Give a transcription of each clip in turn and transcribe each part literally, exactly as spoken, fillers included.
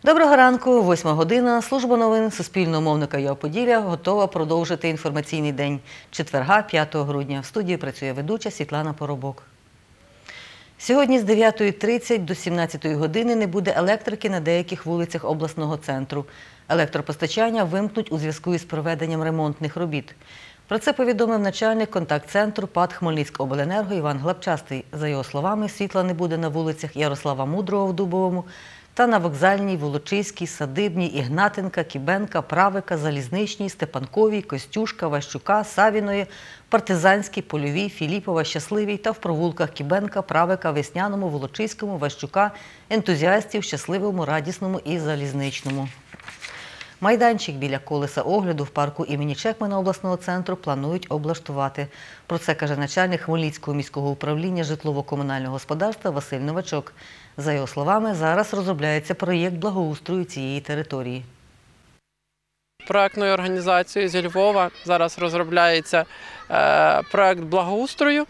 Доброго ранку, восьма година. Служба новин Суспільного мовника ЮА Поділля готова продовжити інформаційний день четверга, п'ятого грудня. В студії працює ведуча Світлана Поробок. Сьогодні з дев'ятої тридцять до сімнадцятої години не буде електрики на деяких вулицях обласного центру. Електропостачання вимкнуть у зв'язку із проведенням ремонтних робіт. Про це повідомив начальник контакт-центру ПАТ «Хмельницькобленерго» Іван Глабчастий. За його словами, світла не буде на вулицях Ярослава Мудрого в Дубовому та на Вокзальній, Волочиській, Садибній, Ігнатенка, Кібенка, Правика, Залізничній, Степанковій, Костюшка, Ващука, Савіної, Партизанській, Польовій, Філіпова, Щасливій та в провулках Кібенка, Правика, Весняному, Волочиському, Ващука, Ентузіастів, Щасливому, Радісному і Залізничному. Майданчик біля колеса огляду в парку імені Чекмана обласного центру планують облаштувати. Про це каже начальник Хмельницького міського управління житлово-комунального господарства Василь Новачок. За його словами, зараз розробляється проєкт благоустрою цієї території. Проектною організацією зі Львова зараз розробляється проєкт благоустрою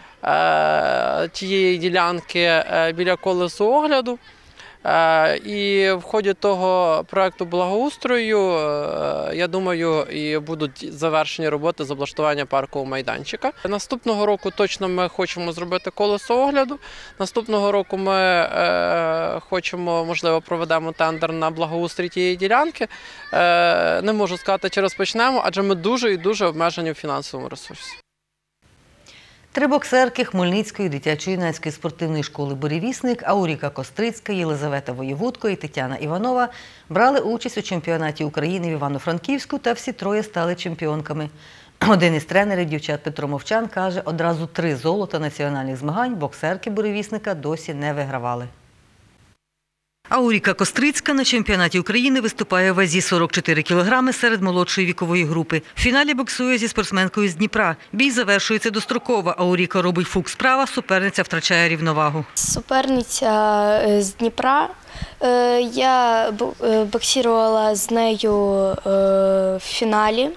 тієї ділянки біля колесу огляду. І в ході того проєкту благоустрою, я думаю, і будуть завершені роботи з облаштування паркового майданчика. Наступного року точно ми хочемо зробити колесо огляду. Наступного року ми хочемо, можливо, проведемо тендер на благоустрій тієї ділянки. Не можу сказати, чи розпочнемо, адже ми дуже і дуже обмежені в фінансовому ресурсі. Три боксерки Хмельницької дитячо-юнацької спортивної школи «Буревісник» Ауріка Кострицька, Єлизавета Воєвудко і Тетяна Іванова брали участь у чемпіонаті України в Івано-Франківську та всі троє стали чемпіонками. Один із тренерів дівчат Петро Мовчан каже, одразу три золота національних змагань боксерки «Буревісника» досі не вигравали. Ауріка Кострицька на чемпіонаті України виступає в вазі сорок чотири кілограми серед молодшої вікової групи. В фіналі боксує зі спортсменкою з Дніпра. Бій завершується достроково. Ауріка робить фук справа, суперниця втрачає рівновагу. Суперниця з Дніпра. Я боксувала з нею в фіналі.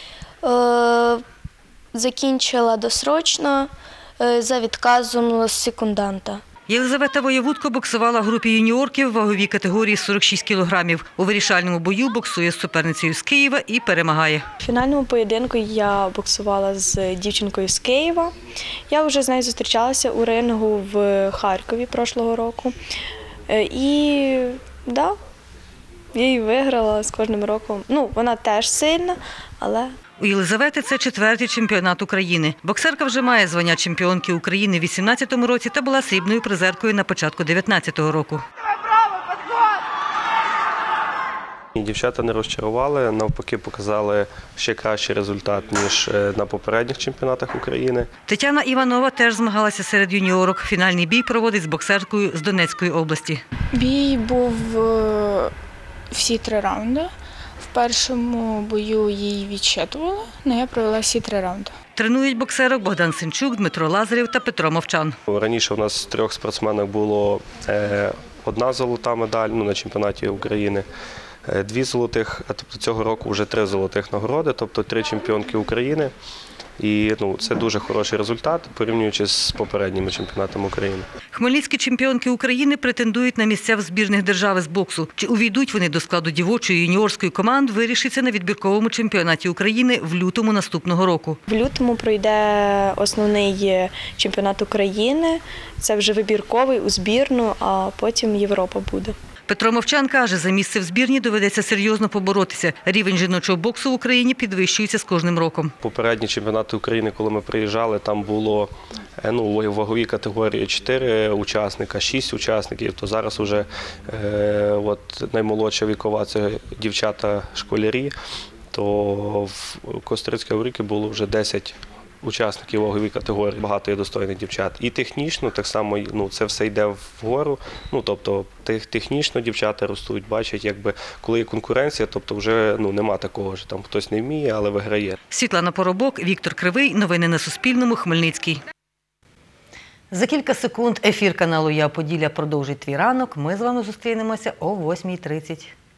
Закінчила досрочно за відказом секунданта. Єлизавета Воєвудко боксувала в групі юніорків в ваговій категорії сорок шість кілограмів. У вирішальному бою боксує з суперницею з Києва і перемагає. В фінальному поєдинку я боксувала з дівчинкою з Києва. Я вже з нею зустрічалася у рингу в Харкові прошлого року. І, да, я її виграла з кожним роком. Ну, вона теж сильна, але... У Єлизавети це четвертий чемпіонат України. Боксерка вже має звання чемпіонки України у вісімнадцятому році та була срібною призеркою на початку дев'ятнадцятого року. Дівчата не розчарували, навпаки показали ще кращий результат, ніж на попередніх чемпіонатах України. Тетяна Іванова теж змагалася серед юніорок. Фінальний бій проводить з боксеркою з Донецької області. Бій був всі три раунди. В першому бою її відчитували, але я провела всі три раунди. Тренують боксерок Богдан Сенчук, Дмитро Лазарєв та Петро Мовчан. Раніше у нас з трьох спортсменок було одна золота медаль ну, на чемпіонаті України, дві золотих, а тобто цього року вже три золотих нагороди, тобто три чемпіонки України. І ну, це дуже хороший результат, порівнюючи з попередніми чемпіонатами України. Хмельницькі чемпіонки України претендують на місця в збірних держави з боксу. Чи увійдуть вони до складу дівочої юніорської команд, вирішиться на відбірковому чемпіонаті України в лютому наступного року. В лютому пройде основний чемпіонат України, це вже вибірковий у збірну, а потім Європа буде. Петро Мовчан каже, за місце в збірні доведеться серйозно поборотися. Рівень жіночого боксу в Україні підвищується з кожним роком. Попередні чемпіонати України, коли ми приїжджали, там було ну, у ваговій категорії чотири учасника, шість учасників, то зараз вже е, от, наймолодша вікова – це дівчата-школярі, то в Кострицькій Ауріки було вже десять учасників ваговій категорії, багато є достойних дівчат. І технічно так само ну, це все йде вгору, ну, тобто технічно дівчата ростуть, бачать, якби, коли є конкуренція, тобто вже ну, нема такого, що там хтось не вміє, але виграє. Світлана Поробок, Віктор Кривий. Новини на Суспільному. Хмельницький. За кілька секунд ефір каналу ЮА Поділля продовжить твій ранок. Ми з вами зустрінемося о восьмій тридцять.